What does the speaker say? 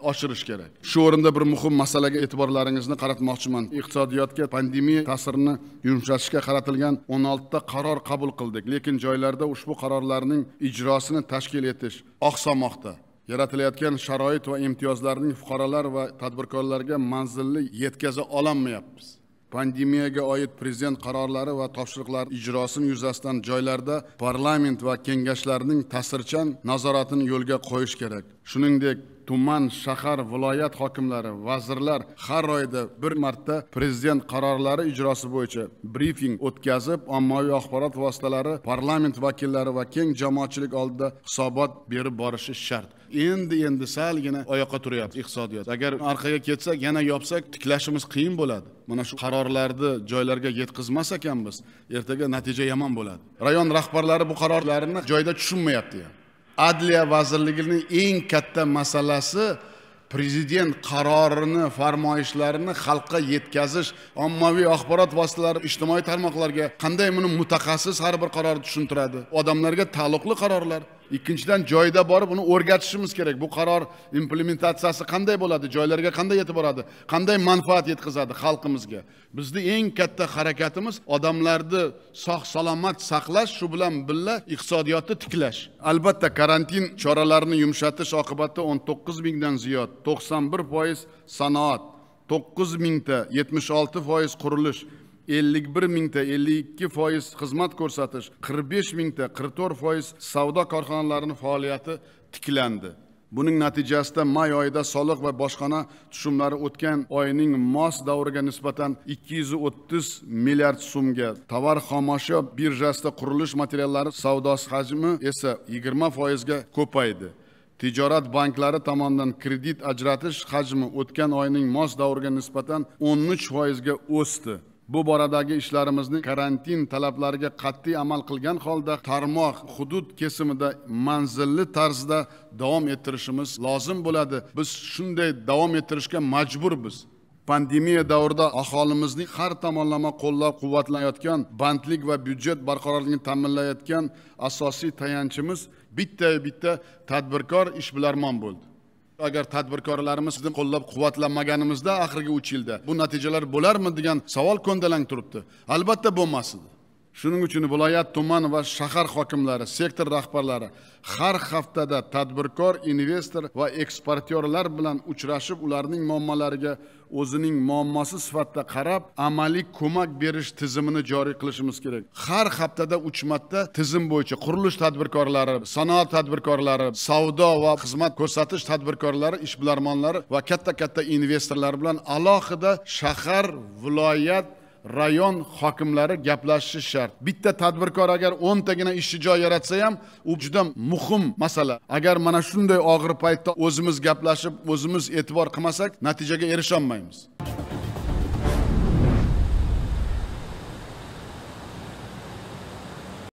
oshirish kerak. Shu o'rinda bir muhim masalaga e'tiborlaringizni qaratmoqchiman. Iqtisodiyotga pandemiya ta'sirini yumshatishga qaratilgan 16 ta qaror qabul qildik, lekin joylarda ushbu qarorlarning ijrosini tashkil etish oqsamoqda. Yaratilayotgan sharoit va imtiyozlarning fuqarolar va tadbirkorlarga manzilli yetkaza olmayapmiz. Pandemiyaga oid prezident qarorlari va topshiriqlar ijrosini yuzasidan joylarda parlament va kengashlarning ta'sirchan nazoratini yo'lga qo'yish kerak. Shuningdek, tuman, shahar, viloyat hokimlari, vazirlar har oyda bir marta prezident qarorlari ijrosi bo'yicha brifing o'tkazib, ommaviy axborot vositalari, parlament vakillari va keng jamoatchilik oldida hisobot berib borishi shart. Endi salgina oyoqqa turyapti iqtisodiyot. Agar orqaga ketsak, yana yopsak, tiklashimiz qiyin bo'ladi. Mana shu qarorlarni joylarga yetkazmas ekanmiz, ertaga natija yomon bo'ladi. Rayon rahbarlari bu qarorlarni joyda tushunmayapti. Adliya vazirligining eng katta masalasi prezident qarorini, farmoyishlarini xalqqa yetkazish, ommaviy axborot vositalari, ijtimoiy tarmoqlarga qanday buni mutaxassis har bir qarorni tushuntiradi. Odamlarga taalluqli qarorlar. Ikkinchidan, joyda borib uni o'rgatishimiz kerak. Bu qaror implementatsiyasi qanday bo'ladi? Joylarga qanday yetib boradi? Qanday manfaat yetkazadi xalqimizga? Bizning eng katta harakatimiz odamlarni sog' salomat saqlash, shu bilan birga iqtisodiyotni tiklash. Albatta, karantin choralarini yumshatish oqibatida 19 mingdan ziyod, 91% sanoat, 9 mingta 76% qurilish, 51 mingta 52% xizmat ko'rsatish, 45 mingta 44% savdo korxonalarining faoliyati tiklandi. Buning natijasida may oyida soliq va boshqana tushumlari o'tgan oyning mos davriga nisbatan 230 milliard so'mga, tovar xomashyo birjasida qurilish materiallari savdosi hajmi esa 20% ga ko'paydi. Tijorat banklari tomonidan kredit ajratish hajmi o'tgan oyning mos davriga nisbatan 13% ga o'sdi. Bu boradagi ishlarimizni karantin talablariga qat'iy amal qilgan holda tarmoq hudud kesimida manzilli tarzda davom ettirishimiz lozim bo'ladi. Biz shunday davom ettirishga majburmiz. Pandemiya davrida aholimizning har tomonlama qo'llab-quvvatlanayotgan bandlik va byudjet barqarorligini ta'minlayotgan asosiy tayanchimiz bitta tadbirkor ishbilarmon bo'ldi. Agar tadbirkorlarimiz bizni qo'llab-quvvatlanmaganimizda oxirgi 3 yilda bu natijalar bo'larmi degan savol ko'ndalang turibdi. Albatta bo'lmasdi. Shuning uchun viloyat, tuman va shahar hokimlari, sektor rahbarlari har haftada tadbirkor, investor va eksportyorlar bilan uchrashib, ularning muammolariga o'zining muammosi sifatida qarab, amaliy ko'mak berish tizimini joriy qilishimiz kerak. Har haftada 3 marta tizim bo'yicha qurilish tadbirkorlari, sanoat tadbirkorlari, savdo va xizmat ko'rsatish tadbirkorlari, ishbilarmonlari va katta investorlar bilan alohida shahar, viloyat, rayon hokimlari gaplashishi shart. Bitta tadbirkor agar 10 tagina ishchi joy yaratsa ham, u juda muhim masala. Agar mana shunday og'ir paytda o'zimiz gaplashib, o'zimiz e'tibor qilmasak, natijaga erisha olmaymiz.